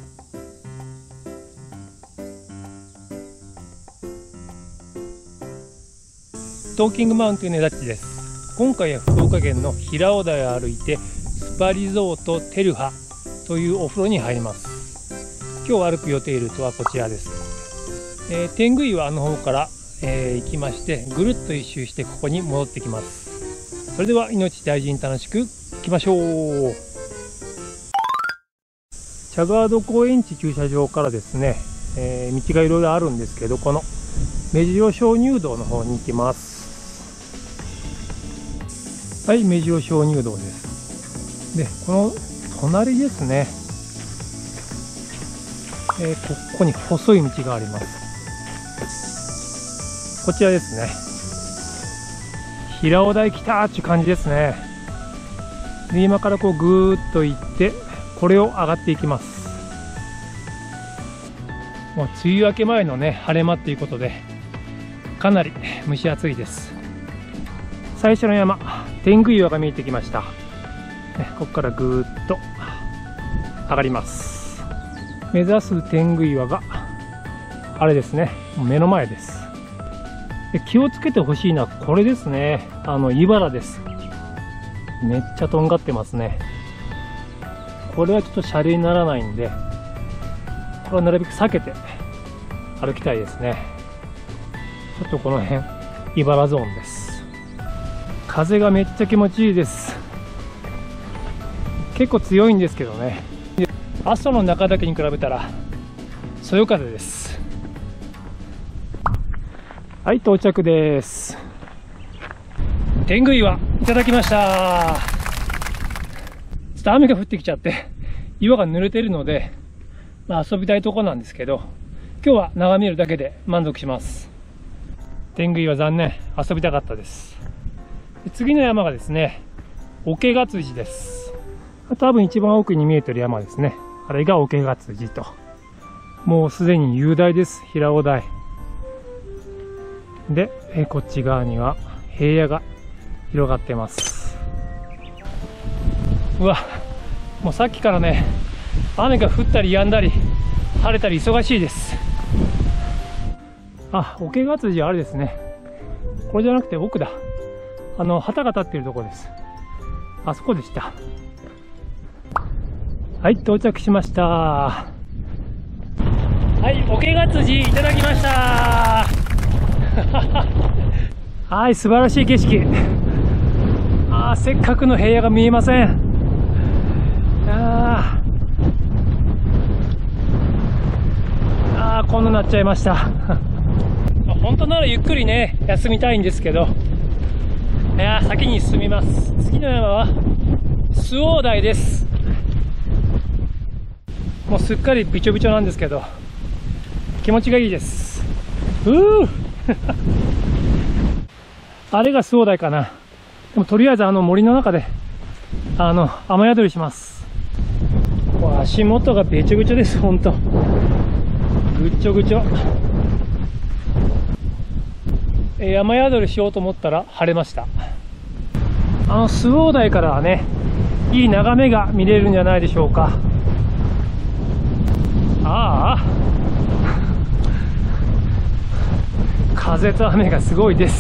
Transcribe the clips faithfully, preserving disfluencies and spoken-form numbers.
トーキングマウンテンの枝地です。今回は福岡県の平尾台を歩いてスパリゾートテルハというお風呂に入ります。今日歩く予定ルートはこちらです。えー、天狗岩の方から、えー、行きましてぐるっと一周してここに戻ってきます。それでは命大事に楽しく行きましょう。チャガード公園地駐車場からですね、えー、道がいろいろあるんですけど、この目白鍾乳洞の方に行きます。はい、目白鍾乳洞です。で、この隣ですね、えー、ここに細い道があります。こちらですね。平尾台来たーっていう感じですね。で、今からこうぐーっと行ってこれを上がっていきます。もう梅雨明け前のね晴れ間っていうことでかなり蒸し暑いです。最初の山、天狗岩が見えてきました。ここからぐーっと上がります。目指す天狗岩があれですね、目の前です。で、気をつけてほしいのはこれですね、あの茨です。めっちゃとんがってますね。これはちょっとシャレにならないんで、これはなるべく避けて歩きたいですね。ちょっとこの辺茨ゾーンです。風がめっちゃ気持ちいいです。結構強いんですけどね、阿蘇の中岳に比べたらそよ風です。はい、到着です。天狗岩いただきました。ちょっと雨が降ってきちゃって岩が濡れてるので、まあ、遊びたいとこなんですけど、今日は眺めるだけで満足します。天狗岩残念、遊びたかったです。で、次の山がですね、桶ヶ辻です。多分一番奥に見えてる山ですね。あれが桶ヶ辻と。もうすでに雄大です、平尾台。で、えこっち側には平野が広がってます。うわ、もうさっきからね、雨が降ったり止んだり晴れたり忙しいです。あ、桶ヶ辻あれですね、これじゃなくて奥だ。あの旗が立っているところです。あそこでした。はい、到着しました。はい、桶ヶ辻いただきましたはい、素晴らしい景色。あー、せっかくの平野が見えません。あーあー、こんななっちゃいました本当ならゆっくりね休みたいんですけど、いや先に進みます。次の山は周防台です。もうすっかりびちょびちょなんですけど気持ちがいいです。うーあれが周防台かな。でもとりあえずあの森の中であの雨宿りします。足元がべちょべちょです。ほんとぐっちょぐちょ。山宿りしようと思ったら晴れました。あの周防台からはね、いい眺めが見れるんじゃないでしょうか。ああ風と雨がすごいです。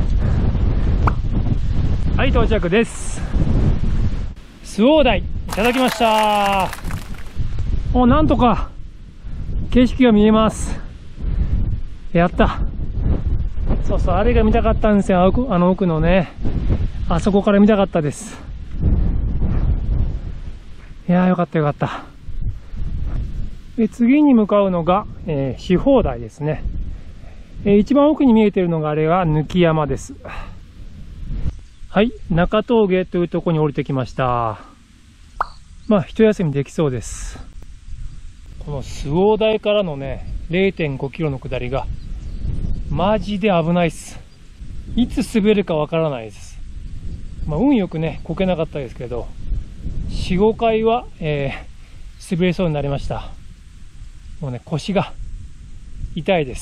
はい、到着です。周防台いただきました。お、なんとか景色が見えます。やった。そうそう、あれが見たかったんですよ。あの奥のね、あそこから見たかったです。いやー、よかったよかった。で、次に向かうのが、えー、四方台ですね。えー、一番奥に見えているのがあれは貫山です。はい、中峠というところに降りてきました。まあ一休みできそうです。この周防台からのね れいてんごキロの下りがマジで危ないっす。いつ滑るかわからないです。まあ運よくねこけなかったですけど、よん、ごかいは、えー、滑りそうになりました。もうね腰が痛いです。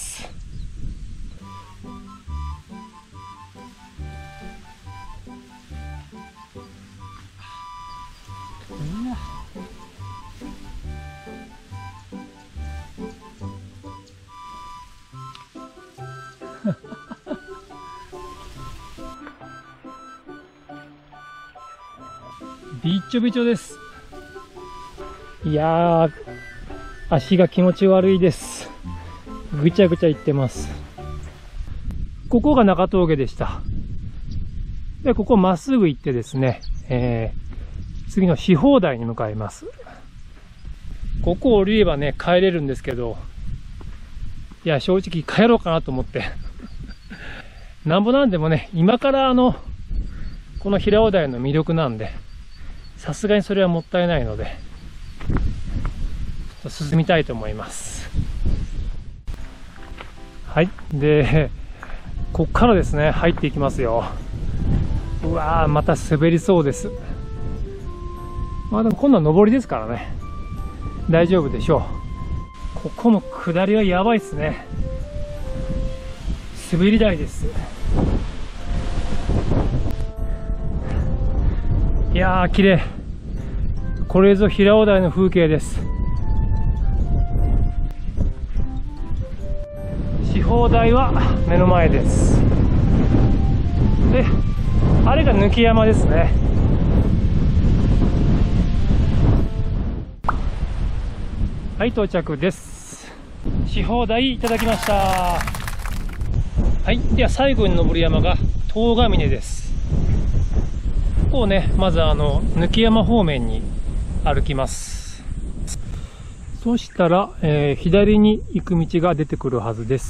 びっちょびちょです。いやー、足が気持ち悪いです。ぐちゃぐちゃいってます。ここが中峠でした。で、ここまっすぐ行ってですね、えー、次の四方台に向かいます。ここを降りればね、帰れるんですけど、いや、正直帰ろうかなと思って。なんぼなんでもね、今からあの、この平尾台の魅力なんで、さすがにそれはもったいないので、ちょっと進みたいと思います。はい。で、こっからですね、入っていきますよ。うわー、また滑りそうです。まあでも今度は上りですからね。大丈夫でしょう。ここも下りはやばいっすね。滑り台です。いやー、綺麗。これぞ平尾台の風景です。四方台は目の前です。で、あれが抜山ですね。はい、到着です。四方台いただきました。はい、では最後に登る山が東ヶ峰です。ここをね、まずあの抜山方面に歩きます。そしたら、えー、左に行く道が出てくるはずです。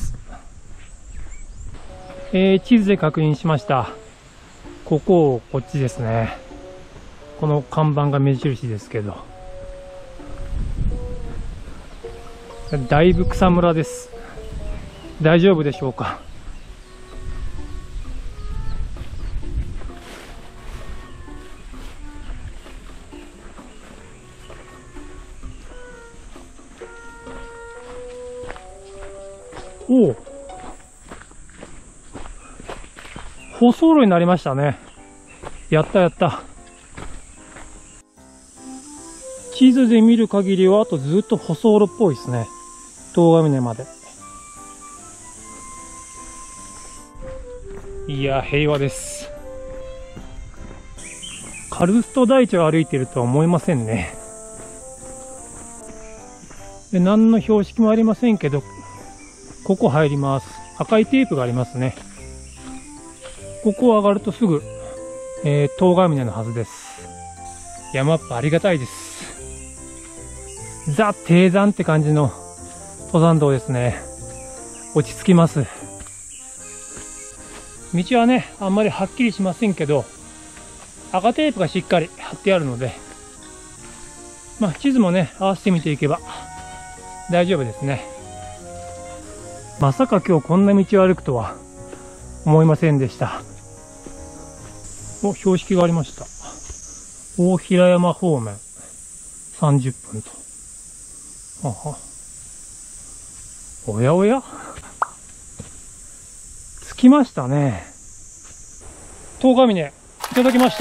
えー、地図で確認しました。ここをこっちですね。この看板が目印ですけど、だいぶ草むらです。大丈夫でしょうか。おお、舗装路になりましたね。やったやった。地図で見る限りはあとずっと舗装路っぽいですね。東ヶ峰まで。いや、平和です。カルスト台地を歩いているとは思えませんね。で、何の標識もありませんけど、ここ入ります。赤いテープがありますね。ここを上がるとすぐ、えー、東ヶ峰のはずです。山っぱありがたいです。ザ・低山って感じの登山道ですね。落ち着きます。道はね、あんまりはっきりしませんけど、赤テープがしっかり貼ってあるので、まあ地図もね、合わせてみていけば大丈夫ですね。まさか今日こんな道を歩くとは思いませんでした。お、標識がありました。大平山方面さんじゅっぷんと。はは。おやおや、着きましたね。東ヶ峰いただきました。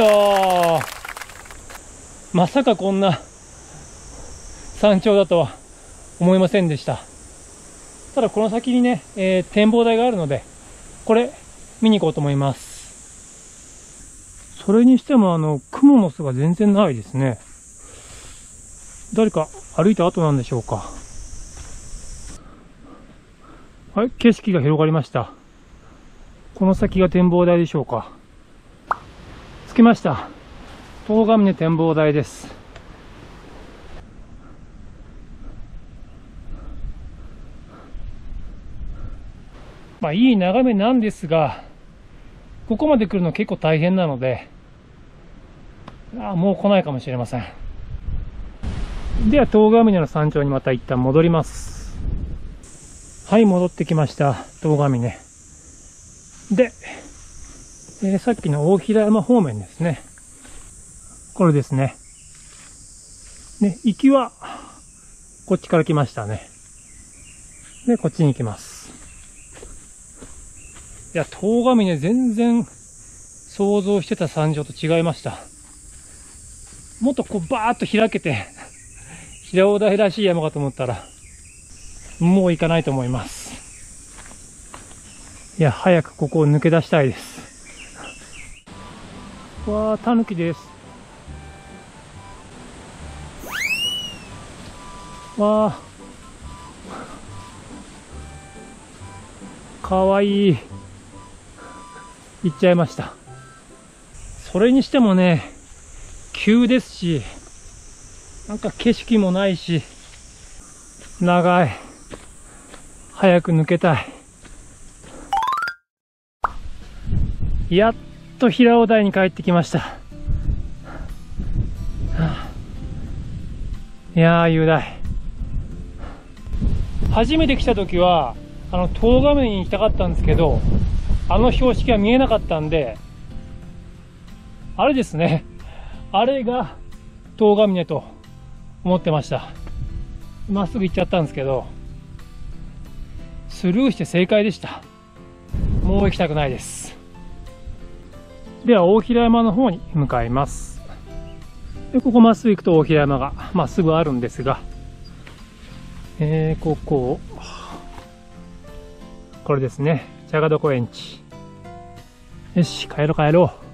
まさかこんな山頂だとは思いませんでした。ただこの先にね、えー、展望台があるので、これ見に行こうと思います。それにしてもあの雲の巣が全然ないですね。誰か歩いた後なんでしょうか。はい、景色が広がりました。この先が展望台でしょうか。着きました。東ヶ峰展望台です。まあいい眺めなんですが、ここまで来るの結構大変なので、あ、もう来ないかもしれません。では東ヶ峰の山頂にまた一旦戻ります。はい、戻ってきました。東ヶ峰で、えー、さっきの大平山方面ですね。これですね。ね、行きはこっちから来ましたね。で、こっちに行きます。いや、東ヶ峰全然想像してた山頂と違いました。もっとこうバーッと開けて平尾台らしい山かと思ったら、もう行かないと思います。いや、早くここを抜け出したいです。わー、タヌキです。 わあ、かわいい。行っちゃいました。それにしてもね、急ですし、なんか景色もないし、長い。早く抜けたい。やっと平尾台に帰ってきました。はあ、いやー、雄大。初めて来た時は、あの、東画面に行きたかったんですけど、あの標識は見えなかったんで、あれですね。あれが東ヶ峰と思ってました。まっすぐ行っちゃったんですけど、スルーして正解でした。もう行きたくないです。では大平山の方に向かいます。でここまっすぐ行くと大平山がまっすぐあるんですが、えー、ここをこれですね、茶ヶ床園地。よし、帰ろう帰ろう。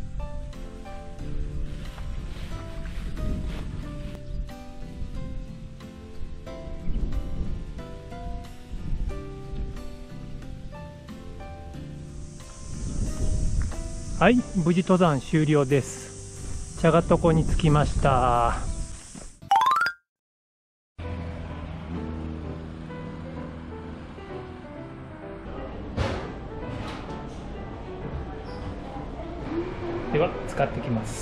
はい、無事登山終了です。茶ヶ床に着きました。では使ってきます。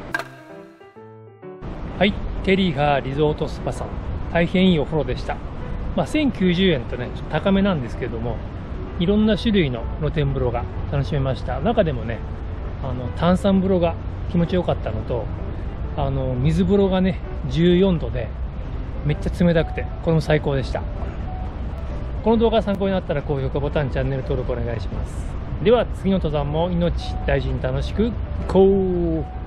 はい、テリハリゾートスパさん、大変いいお風呂でした。まあ、せんきゅうじゅうえんとね、ちょっと高めなんですけども、いろんな種類の露天風呂が楽しめました。中でもね、あの炭酸風呂が気持ちよかったのと、あの水風呂がねじゅうよんどでめっちゃ冷たくて、これも最高でした。この動画が参考になったら高評価ボタン、チャンネル登録お願いします。では次の登山も命大事に楽しく行こう。